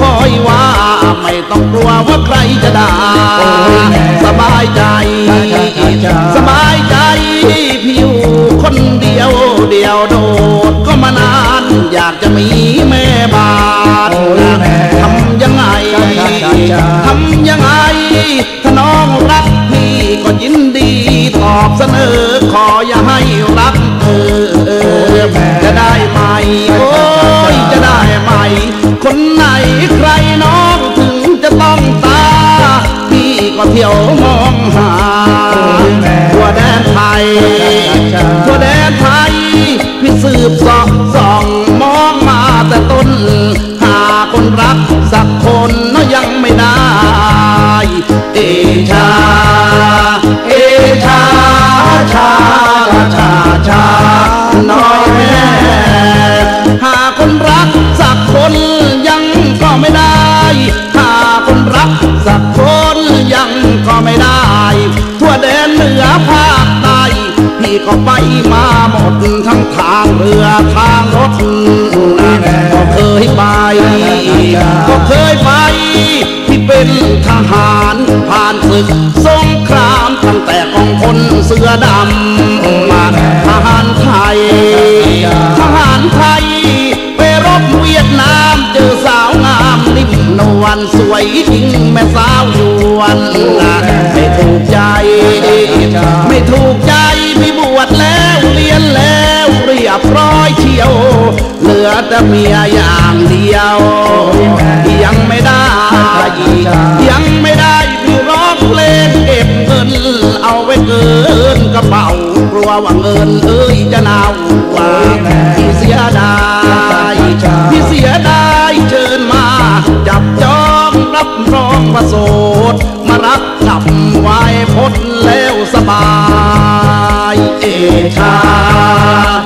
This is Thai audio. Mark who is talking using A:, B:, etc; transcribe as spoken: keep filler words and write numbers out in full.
A: อยว่าไม่ต้องกลัวว่าใครจะด่าสบายใจสบายใจพี่อยู่คนเดียวเดียวโดดก็มานานอยากจะมีแม่บ้านทำยังไงทำยังไงถ้าน้องรักพี่ก็ยินดีตอบเสนอขออย่าให้รักเธอจะได้ไหมโอ้ยจะได้ไหมคนไหนใครน้องถึงจะต้องตาพี่ก็เที่ยวมองหาทั่วแดนไทยทั่วแดนไทยพี่สืบสอบส่องมองมาแต่ต้นหาคนรักสักคนน้อยังไม่ได้เอชาเอชาชาชาชาน้อยแม่หาคนรักสักคนยังก็ไม่ได้หาคนรักสักคนยังก็ไม่ได้ทั่วแดนเหนือภาคใต้พี่ก็ไปมาหมดทั้งทางเรือทางรถก็เคยไปก็เคยไปพี่เป็นทหารผ่านศึกสงครามตั้งแต่กองพลเสือดำมาทหารไทยทหารไทยไปรบเวียดนามเจอสาวงามนิ่มนวลสวยจริงแม่สาวยวนไม่ถูกใจไม่ถูกใจพี่บวชแล้วเรียนแล้วเรียบร้อยเชียวเหลือแต่เมียอย่างเดียวยังไม่ได้ยังไม่ได้พี่ร้องเพลงเก็บเงินเอาไว้เกินกระเป๋ากลัวว่าเงินเอ้ยจะเน่าว่าพี่เสียดายพี่เสียดายเชิญมาจับจองรับรองว่าโสดมารักกับไว้พดแล้วสบายเอชา